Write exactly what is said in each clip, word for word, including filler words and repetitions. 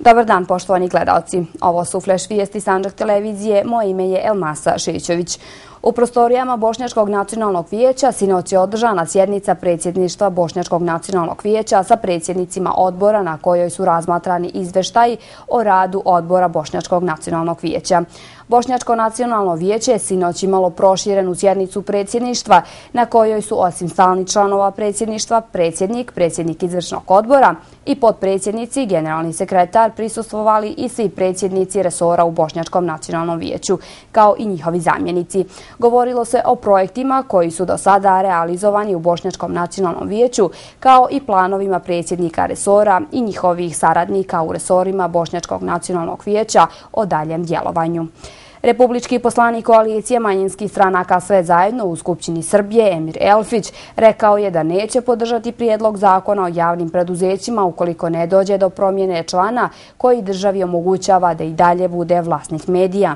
Dobar dan, poštovani gledalci. Ovo su Flash vijesti Sandžak televizije. Moje ime je Elmasa Šićović. U prostorijama Bošnjačkog nacionalnog vijeća sinoć je održana sjednica predsjedništva Bošnjačkog nacionalnog vijeća sa predsjednicima odbora na kojoj su razmatrani izveštaji o radu odbora Bošnjačkog nacionalnog vijeća. Bošnjačko nacionalno vijeće je sinoć imalo proširenu sjednicu predsjedništva na kojoj su osim stalnih članova predsjedništva predsjednik, predsjednik izvršnog odbora i potpredsjednici, generalni sekretar prisustvovali i svi predsjednici resora u Bošnjačkom nacionalnom vijeću, kao i njihovi zamjenici. Govorilo se o projektima koji su do sada realizovani u Bošnjačkom nacionalnom vijeću, kao i planovima predsjednika resora i njihovih saradnika u resorima Bošnjačkog nacionalnog vijeća o daljem djelovanju. Republički poslanik koalicije manjinskih stranaka Sve zajedno u Skupštini Srbije Emir Elfić rekao je da neće podržati prijedlog zakona o javnim preduzećima ukoliko ne dođe do promjene člana koji državi omogućava da i dalje bude vlasnik medija.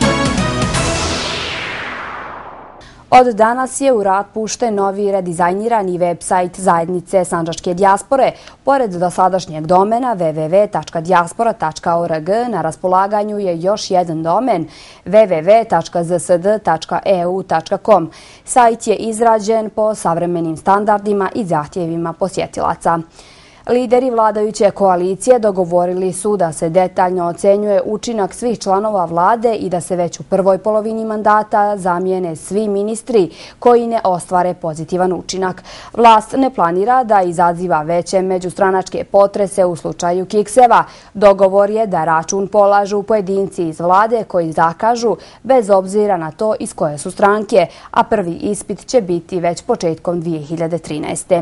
Od danas je u rad pušten novi redizajnirani web-sajt zajednice Sandžačke dijaspore. Pored dosadašnjeg domena w w w tačka dijaspora tačka org na raspolaganju je još jedan domen w w w tačka z s d tačka e u tačka com. Sajt je izrađen po savremenim standardima i zahtjevima posjetilaca. Lideri vladajuće koalicije dogovorili su da se detaljno ocenjuje učinak svih članova vlade i da se već u prvoj polovini mandata zamijene svi ministri koji ne ostvare pozitivan učinak. Vlast ne planira da izaziva veće međustranačke potrese u slučaju kikseva. Dogovor je da račun polažu pojedinci iz vlade koji zakažu bez obzira na to iz koje su stranke, a prvi ispit će biti već početkom dvije hiljade trinaeste.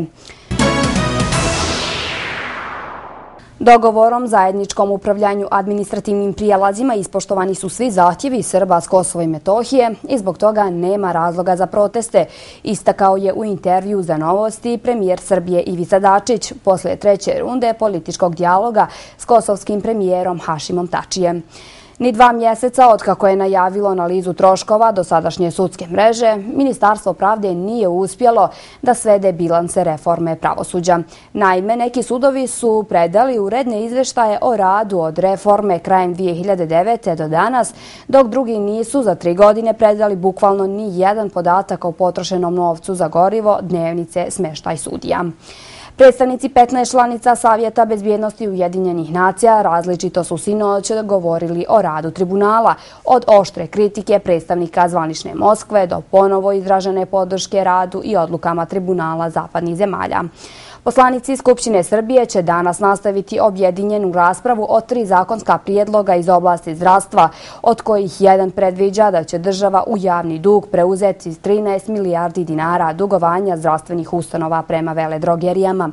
Dogovorom zajedničkom upravljanju administrativnim prijelazima ispoštovani su svi zahtjevi Srba s Kosova i Metohije i zbog toga nema razloga za proteste, istakao je u intervju za Novosti premijer Srbije Ivica Dačić posle treće runde političkog dijaloga s kosovskim premijerom Hašimom Tačijem. Ni dva mjeseca od kako je najavilo analizu troškova dosadašnje sudske mreže, Ministarstvo pravde nije uspjelo da svede bilanse reforme pravosuđa. Naime, neki sudovi su predali uredne izveštaje o radu od reforme krajem dvije hiljade devete. do danas, dok drugi nisu za tri godine predali bukvalno ni jedan podatak o potrošenom novcu za gorivo, dnevnice, smještaj sudija. Predstavnici petnaest članica Savjeta bezbjednosti Ujedinjenih nacija različito su sinoć govorili o radu tribunala, od oštre kritike predstavnika zvanične Moskve do ponovo izražene podrške radu i odlukama tribunala zapadnih zemalja. Poslanici Skupštine Srbije će danas nastaviti objedinjenu raspravu o tri zakonska prijedloga iz oblasti zdravstva, od kojih jedan predviđa da će država u javni dug preuzeti trinaest milijardi dinara dugovanja zdravstvenih ustanova prema veledrogerijama.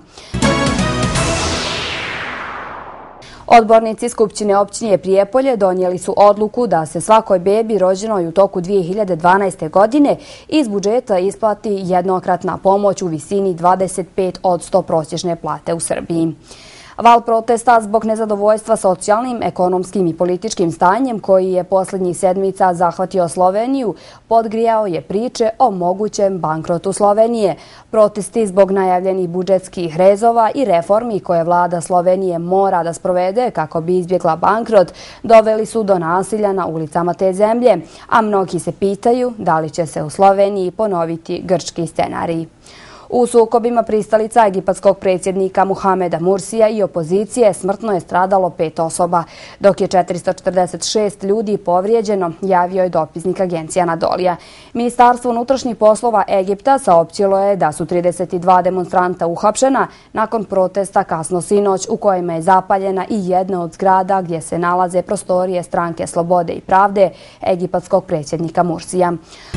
Odbornici Skupštine općine Prijepolje donijeli su odluku da se svakoj bebi rođenoj u toku dvije hiljade dvanaeste. godine iz budžeta isplati jednokratna pomoć u visini dvadeset pet posto prosječne plate u Srbiji. Val protesta zbog nezadovoljstva socijalnim, ekonomskim i političkim stanjem koji je posljednjih sedmica zahvatio Sloveniju podgrijao je priče o mogućem bankrotu Slovenije. Protesti zbog najavljenih budžetskih rezova i reformi koje vlada Slovenije mora da sprovede kako bi izbjegla bankrot doveli su do nasilja na ulicama te zemlje, a mnogi se pitaju da li će se u Sloveniji ponoviti grčki scenarij. U sukobima pristalica egipatskog predsjednika Muhameda Mursija i opozicije smrtno je stradalo pet osoba, dok je četiristo četrdeset šest ljudi povrijeđeno, javio je dopisnik agencija Anadolija. Ministarstvo unutrašnjih poslova Egipta saopćilo je da su trideset dva demonstranta uhapšena nakon protesta kasno sinoć u kojima je zapaljena i jedna od zgrada gdje se nalaze prostorije Stranke slobode i pravde egipatskog predsjednika Mursija.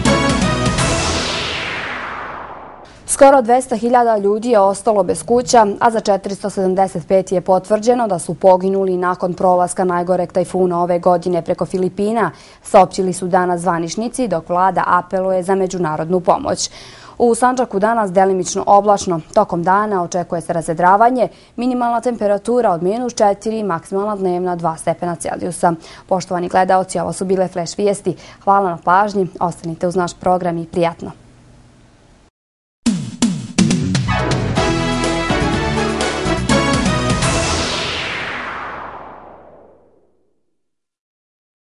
Skoro dvesta hiljada ljudi je ostalo bez kuća, a za četiristo sedamdeset pet je potvrđeno da su poginuli nakon prolaska najgoreg tajfuna ove godine preko Filipina, saopćili su danas zvaničnici, dok vlada apeluje za međunarodnu pomoć. U Sandžaku danas delimično oblačno, tokom dana očekuje se razvedravanje, minimalna temperatura od minus četiri, maksimalna dnevna dva stepena Celzijusa. Poštovani gledaoci, ovo su bile Flash vijesti. Hvala na pažnji, ostanite uz naš program i prijatno.